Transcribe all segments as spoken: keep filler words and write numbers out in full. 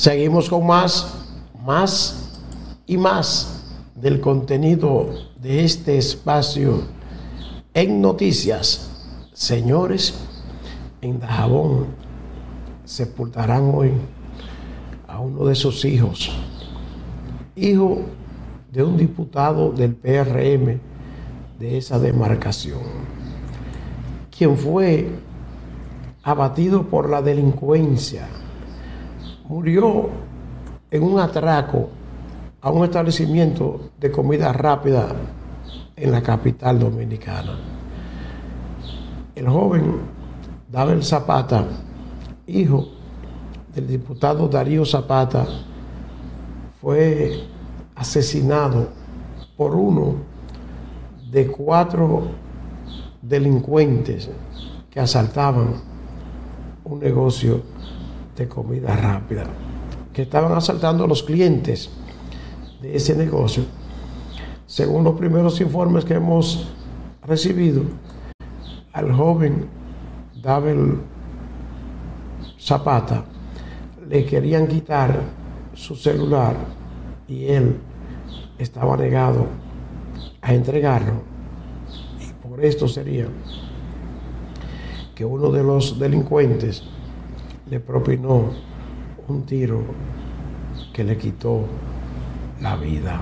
Seguimos con más, más y más del contenido de este espacio en noticias. Señores, en Dajabón sepultarán hoy a uno de sus hijos, hijo de un diputado del P R M de esa demarcación, quien fue abatido por la delincuencia. Murió en un atraco a un establecimiento de comida rápida en la capital dominicana. El joven Dabel Zapata, hijo del diputado Darío Zapata, fue asesinado por uno de cuatro delincuentes que asaltaban un negocio de comida rápida, que estaban asaltando a los clientes de ese negocio. Según los primeros informes que hemos recibido, al joven Dabel Zapata le querían quitar su celular y él estaba negado a entregarlo, y por esto sería que uno de los delincuentes le propinó un tiro que le quitó la vida.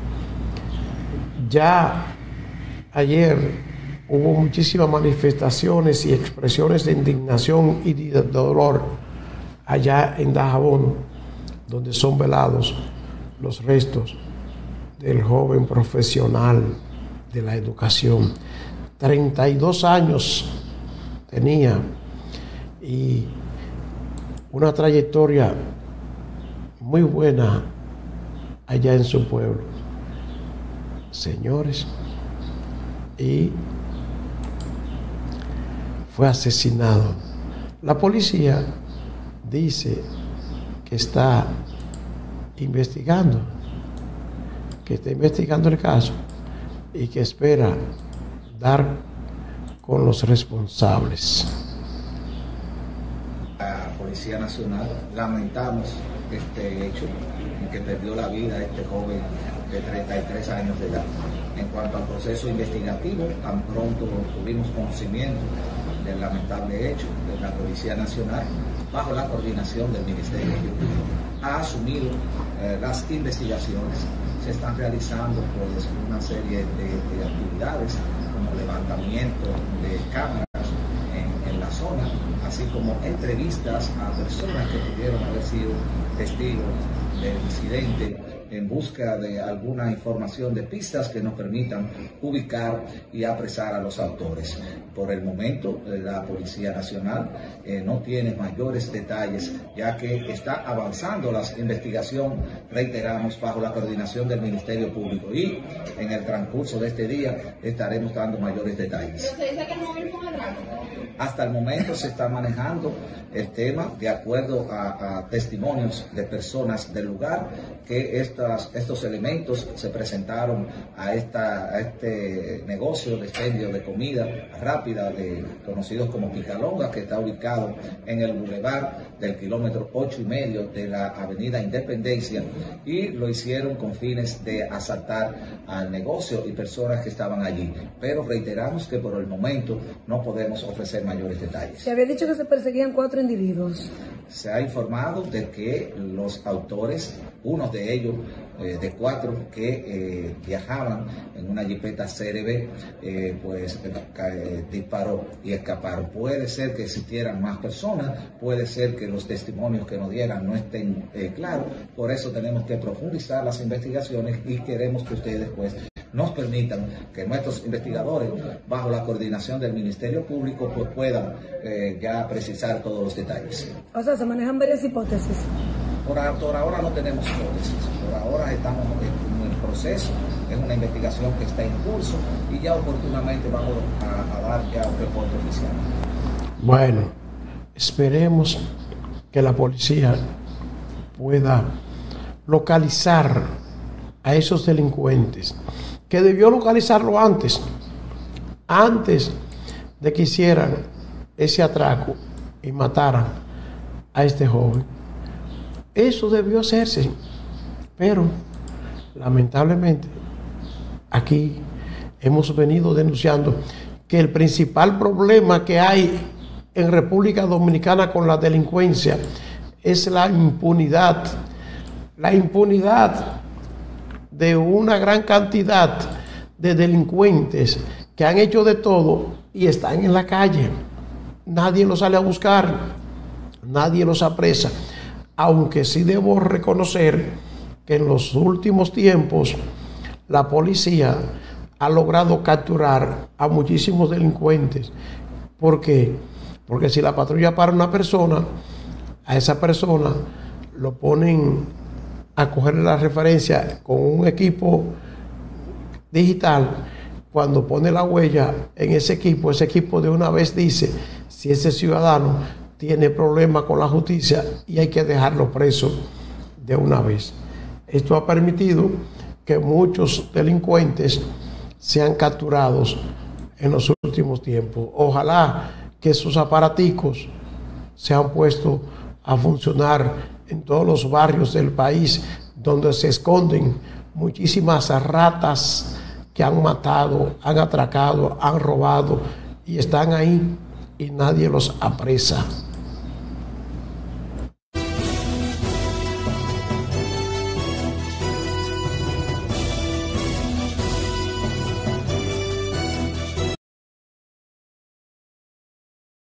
Ya ayer hubo muchísimas manifestaciones y expresiones de indignación y de dolor allá en Dajabón, donde son velados los restos del joven profesional de la educación. treinta y dos años tenía y una trayectoria muy buena allá en su pueblo. Señores, y fue asesinado. La policía dice que está investigando, que está investigando el caso y que espera dar con los responsables. La Policía Nacional lamentamos este hecho en que perdió la vida este joven de treinta y tres años de edad. En cuanto al proceso investigativo, tan pronto tuvimos conocimiento del lamentable hecho, de la Policía Nacional, bajo la coordinación del Ministerio Público, ha asumido eh, las investigaciones. Se están realizando pues, una serie de, de actividades como levantamiento de cámaras en, en la zona, así como entrevistas a personas que pudieron haber sido testigos del incidente, en busca de alguna información de pistas que nos permitan ubicar y apresar a los autores. Por el momento, la Policía Nacional eh, no tiene mayores detalles, ya que está avanzando la investigación, reiteramos, bajo la coordinación del Ministerio Público, y en el transcurso de este día estaremos dando mayores detalles. ¿Pero se dice que el móvil fue un atraco? Hasta el momento se está manejando el tema de acuerdo a, a testimonios de personas del lugar, que estas, estos elementos se presentaron a, esta, a este negocio de expendio de comida rápida de, conocidos como Picalonga, que está ubicado en el bulevar del kilómetro ocho y medio de la avenida Independencia, y lo hicieron con fines de asaltar al negocio y personas que estaban allí. Pero reiteramos que por el momento no podemos ofrecer mayores detalles. Se había dicho que se perseguían cuatro individuos. Se ha informado de que los autores, unos de ellos, eh, de cuatro que eh, viajaban en una jipeta C R B, eh, pues eh, disparó y escaparon. Puede ser que existieran más personas, puede ser que los testimonios que nos dieran no estén eh, claros, por eso tenemos que profundizar las investigaciones y queremos que ustedes pues nos permitan que nuestros investigadores, bajo la coordinación del Ministerio Público, pues puedan eh, ya precisar todos los detalles. O sea, se manejan varias hipótesis. Por, por ahora no tenemos hipótesis, por ahora estamos en el proceso, es una investigación que está en curso y ya oportunamente vamos a, a dar ya un reporte oficial. Bueno, esperemos que la policía pueda localizar a esos delincuentes, que debió localizarlo antes, antes de que hicieran ese atraco y mataran a este joven. Eso debió hacerse, pero lamentablemente aquí hemos venido denunciando que el principal problema que hay en República Dominicana con la delincuencia es la impunidad. La impunidad de una gran cantidad de delincuentes que han hecho de todo y están en la calle. Nadie los sale a buscar, nadie los apresa. Aunque sí debo reconocer que en los últimos tiempos la policía ha logrado capturar a muchísimos delincuentes. ¿Por qué? Porque si la patrulla para una persona, a esa persona lo ponen a coger la referencia con un equipo digital. Cuando pone la huella en ese equipo, ese equipo de una vez dice si ese ciudadano tiene problemas con la justicia y hay que dejarlo preso de una vez. Esto ha permitido que muchos delincuentes sean capturados en los últimos tiempos. Ojalá que esos aparaticos sean puestos a funcionar en todos los barrios del país donde se esconden muchísimas ratas que han matado, han atracado, han robado y están ahí y nadie los apresa.